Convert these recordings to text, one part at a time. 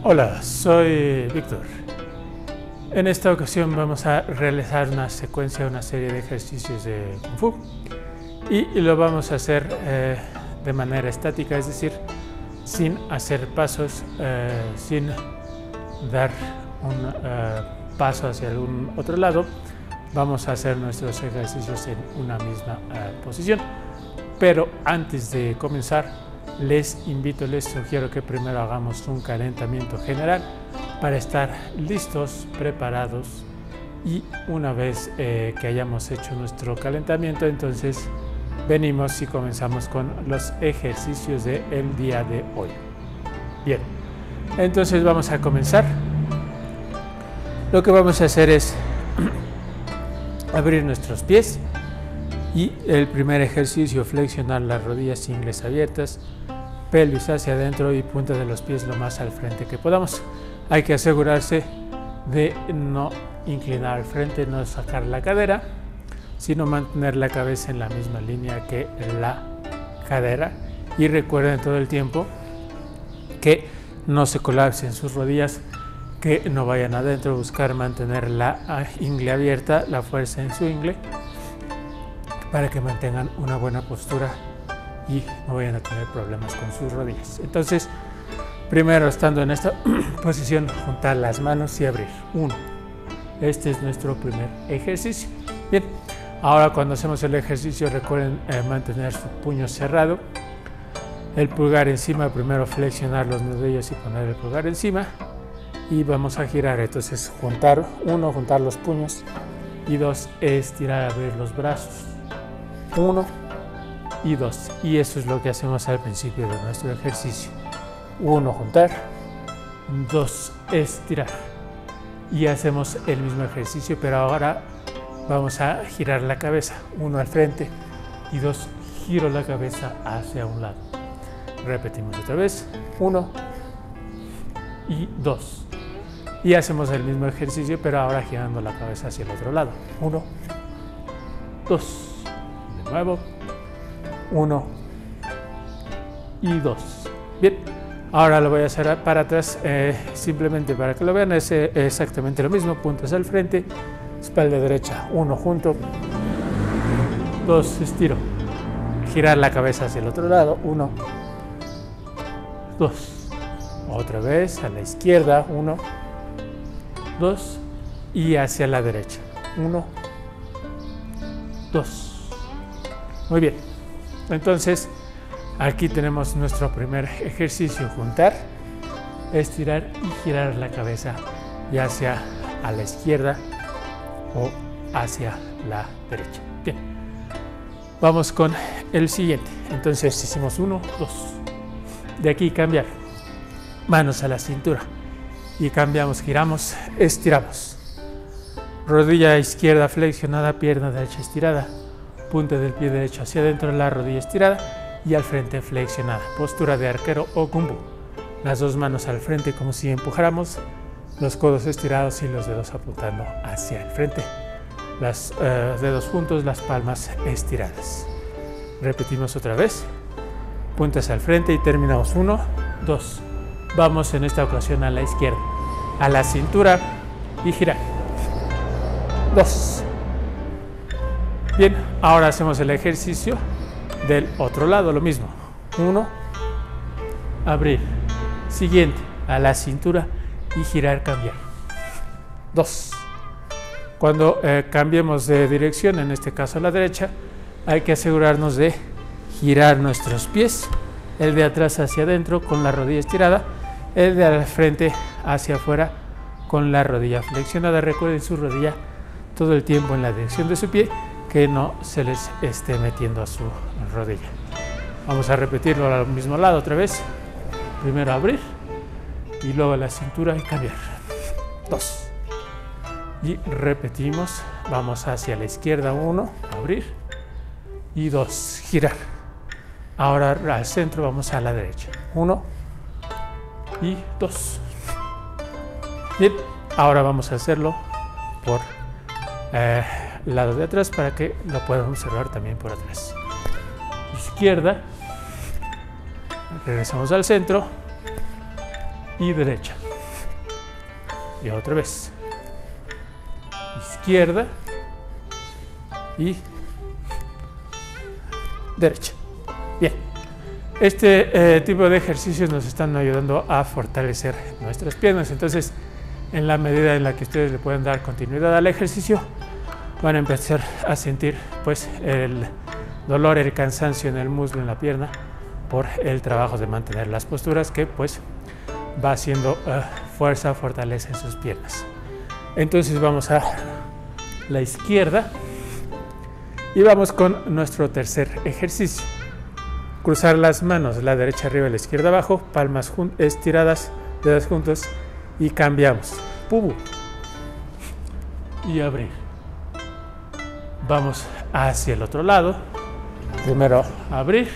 Hola, soy Víctor. En esta ocasión vamos a realizar una serie de ejercicios de Kung Fu y lo vamos a hacer de manera estática, es decir, sin hacer pasos, sin dar un paso hacia algún otro lado. Vamos a hacer nuestros ejercicios en una misma posición. Pero antes de comenzar, les sugiero que primero hagamos un calentamiento general para estar listos, preparados, y una vez que hayamos hecho nuestro calentamiento, entonces venimos y comenzamos con los ejercicios del día de hoy. Bien, entonces vamos a comenzar. Lo que vamos a hacer es abrir nuestros pies y el primer ejercicio, flexionar las rodillas, ingles abiertas, pelvis hacia adentro y punta de los pies lo más al frente que podamos. Hay que asegurarse de no inclinar al frente, no sacar la cadera, sino mantener la cabeza en la misma línea que la cadera. Y recuerden todo el tiempo que no se colapsen sus rodillas, que no vayan adentro, buscar mantener la ingle abierta, la fuerza en su ingle, para que mantengan una buena postura y no vayan a tener problemas con sus rodillas. Entonces, primero, estando en esta posición, juntar las manos y abrir. 1. Este es nuestro primer ejercicio. Bien, ahora cuando hacemos el ejercicio, recuerden mantener su puño cerrado, el pulgar encima. Primero flexionar los nudillos y poner el pulgar encima, y vamos a girar. Entonces, juntar los puños, y 2, estirar, abrir los brazos. 1 y 2, y eso es lo que hacemos al principio de nuestro ejercicio. 1, juntar, 2, estirar, y hacemos el mismo ejercicio, pero ahora vamos a girar la cabeza. 1 al frente y 2, giro la cabeza hacia un lado. Repetimos otra vez. 1 y 2, y hacemos el mismo ejercicio, pero ahora girando la cabeza hacia el otro lado. 1, 2, de nuevo, 1 y 2. Bien, ahora lo voy a hacer para atrás, simplemente para que lo vean. Es exactamente lo mismo. Puntas al frente, espalda derecha, 1 junto, 2 estiro, girar la cabeza hacia el otro lado. 1, 2, otra vez a la izquierda. 1, 2, y hacia la derecha. 1, 2. Muy bien, entonces aquí tenemos nuestro primer ejercicio: juntar, estirar y girar la cabeza, ya sea a la izquierda o hacia la derecha. Bien, vamos con el siguiente. Entonces hicimos 1, 2. De aquí cambiar, manos a la cintura, y cambiamos, giramos, estiramos. Rodilla izquierda flexionada, pierna derecha estirada, punta del pie derecho hacia adentro, la rodilla estirada y al frente flexionada. Postura de arquero o Kung Fu. Las dos manos al frente como si empujáramos, los codos estirados y los dedos apuntando hacia el frente. Los dedos juntos, las palmas estiradas. Repetimos otra vez. Puntas al frente y terminamos. 1, 2. Vamos en esta ocasión a la izquierda, a la cintura y girar. 2. Bien, ahora hacemos el ejercicio del otro lado, lo mismo. 1, abrir. Siguiente, a la cintura y girar, cambiar. 2. Cuando cambiemos de dirección, en este caso a la derecha, hay que asegurarnos de girar nuestros pies, el de atrás hacia adentro con la rodilla estirada, el de al frente hacia afuera con la rodilla flexionada. Recuerden su rodilla todo el tiempo en la dirección de su pie, que no se les esté metiendo a su rodilla. Vamos a repetirlo al mismo lado otra vez. Primero abrir y luego a la cintura y cambiar. 2. Y repetimos. Vamos hacia la izquierda. 1, abrir, y 2, girar. Ahora al centro, vamos a la derecha. 1 y 2. Bien, ahora vamos a hacerlo por lado de atrás para que lo puedan observar también por atrás. Izquierda, regresamos al centro y derecha. y otra vez. Izquierda y derecha. Bien, este tipo de ejercicios nos están ayudando a fortalecer nuestras piernas. Entonces, en la medida en la que ustedes le pueden dar continuidad al ejercicio, van a empezar a sentir pues el dolor, el cansancio en el muslo, en la pierna, por el trabajo de mantener las posturas que pues va haciendo fuerza, fortaleza en sus piernas. Entonces vamos a la izquierda y vamos con nuestro tercer ejercicio. Cruzar las manos, la derecha arriba y la izquierda abajo, palmas estiradas, dedos juntos y cambiamos. Pubu. Y abrir. Vamos hacia el otro lado. Primero abrir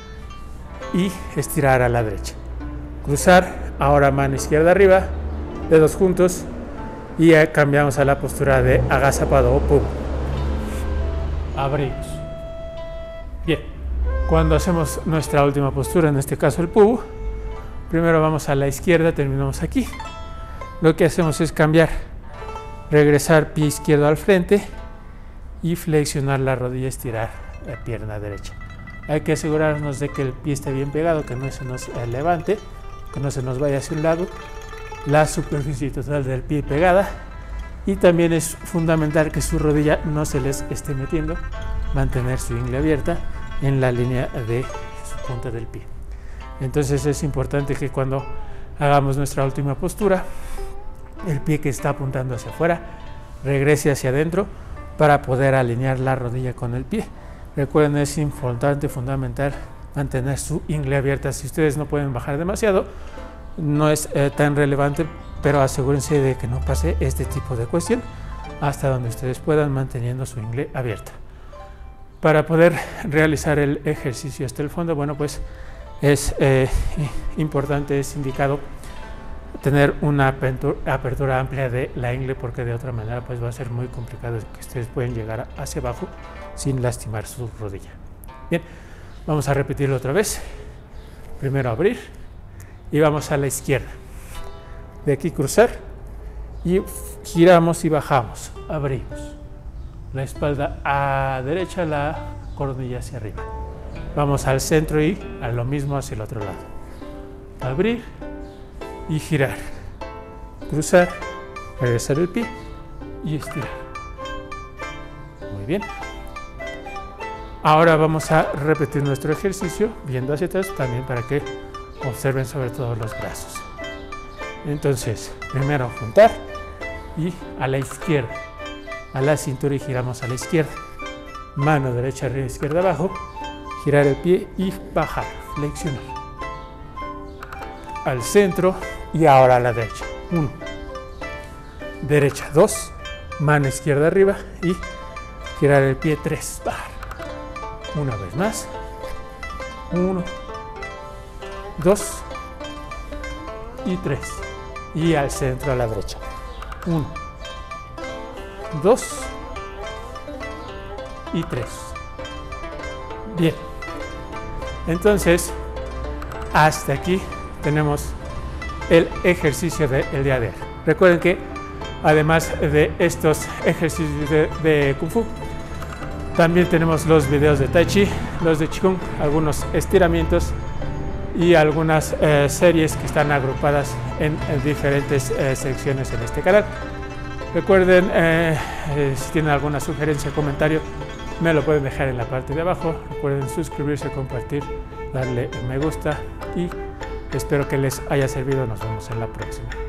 y estirar a la derecha. Cruzar, ahora mano izquierda arriba, dedos juntos y cambiamos a la postura de agazapado o pubu. Abrimos. Bien, cuando hacemos nuestra última postura, en este caso el pubu, primero vamos a la izquierda, terminamos aquí. Lo que hacemos es cambiar, regresar pie izquierdo al frente y flexionar la rodilla, estirar la pierna derecha. Hay que asegurarnos de que el pie esté bien pegado, que no se nos levante, que no se nos vaya hacia un lado, la superficie total del pie pegada, y también es fundamental que su rodilla no se les esté metiendo, mantener su ingle abierta en la línea de su punta del pie. Entonces es importante que cuando hagamos nuestra última postura, el pie que está apuntando hacia afuera regrese hacia adentro para poder alinear la rodilla con el pie. Recuerden, es importante, fundamental, mantener su ingle abierta. Si ustedes no pueden bajar demasiado, no es tan relevante, pero asegúrense de que no pase este tipo de cuestión hasta donde ustedes puedan, manteniendo su ingle abierta. Para poder realizar el ejercicio hasta el fondo, bueno, pues es importante, es indicado tener una apertura amplia de la ingle, porque de otra manera pues va a ser muy complicado que ustedes pueden llegar hacia abajo sin lastimar su rodilla. Bien, vamos a repetirlo otra vez. Primero abrir y vamos a la izquierda. De aquí cruzar y giramos y bajamos. Abrimos. La espalda a derecha, la coronilla hacia arriba. Vamos al centro y a lo mismo hacia el otro lado. Abrir y girar. Cruzar, regresar el pie y estirar. Muy bien. Ahora vamos a repetir nuestro ejercicio viendo hacia atrás, también para que observen sobre todo los brazos. Entonces, primero juntar y a la izquierda, a la cintura, y giramos a la izquierda. Mano derecha arriba, izquierda abajo, girar el pie y bajar, flexionar. Al centro y ahora a la derecha. 1. Derecha 2, mano izquierda arriba y girar el pie 3, bajar. Una vez más. 1, 2 y 3. Y al centro a la derecha. 1, 2 y 3. Bien. Entonces, hasta aquí tenemos el ejercicio del día de hoy. Recuerden que además de estos ejercicios de Kung Fu, también tenemos los videos de Tai Chi, los de Qigong, algunos estiramientos y algunas series que están agrupadas en diferentes secciones en este canal. Recuerden, si tienen alguna sugerencia o comentario, me lo pueden dejar en la parte de abajo. Recuerden suscribirse, compartir, darle me gusta y espero que les haya servido. Nos vemos en la próxima.